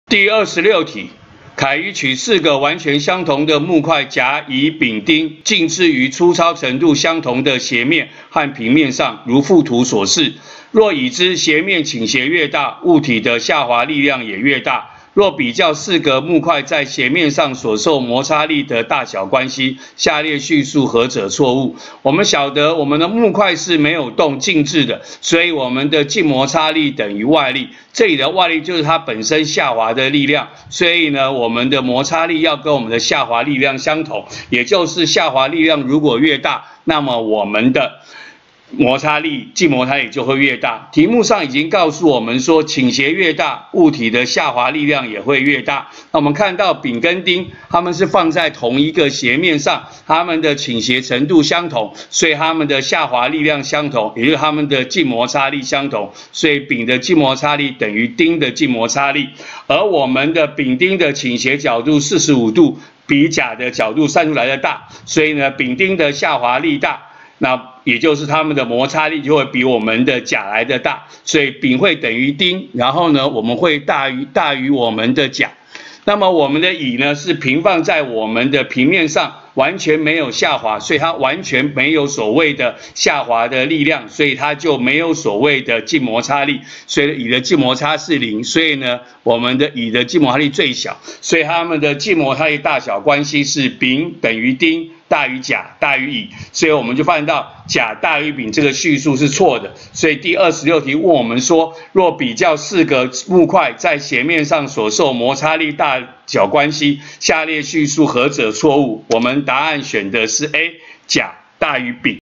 第26题，凯宇取4个完全相同的木块甲、乙、丙、丁，静置于粗糙程度相同的斜面和平面上，如附图所示。若已知斜面倾斜越大，物体的下滑力量也越大。若比较4个木块在斜面上所受摩擦力的大小关系，下列叙述何者错误？我们晓得我们的木块是没有动静置的，所以我们的静摩擦力等于外力。这里的外力就是它本身下滑的力量，所以呢，我们的摩擦力要跟我们的下滑力量相同，也就是下滑力量如果越大，那么我们的摩擦力，静摩擦力就会越大。题目上已经告诉我们说，倾斜越大，物体的下滑力量也会越大。那我们看到丙跟丁，它们是放在同一个斜面上，它们的倾斜程度相同，所以它们的下滑力量相同，也就是它们的静摩擦力相同。所以丙的静摩擦力等于丁的静摩擦力，而我们的丙丁的倾斜角度45度，比甲的角度算出来的大，所以呢，丙丁的下滑力大。那也就是它们的摩擦力就会比我们的甲来的大，所以丙会等于丁，然后呢，我们会大于我们的甲。那么我们的乙呢是平放在我们的平面上，完全没有下滑，所以它完全没有所谓的下滑的力量，所以它就没有所谓的静摩擦力，所以乙的静摩擦是0，所以呢，我们的乙的静摩擦力最小，所以它们的静摩擦力大小关系是丙等于丁大于甲大于乙，所以我们就发现到甲大于丙这个叙述是错的。所以第26题问我们说，若比较4个木块在斜面上所受摩擦力大小关系，下列叙述何者错误？我们答案选的是 A， 甲大于丙。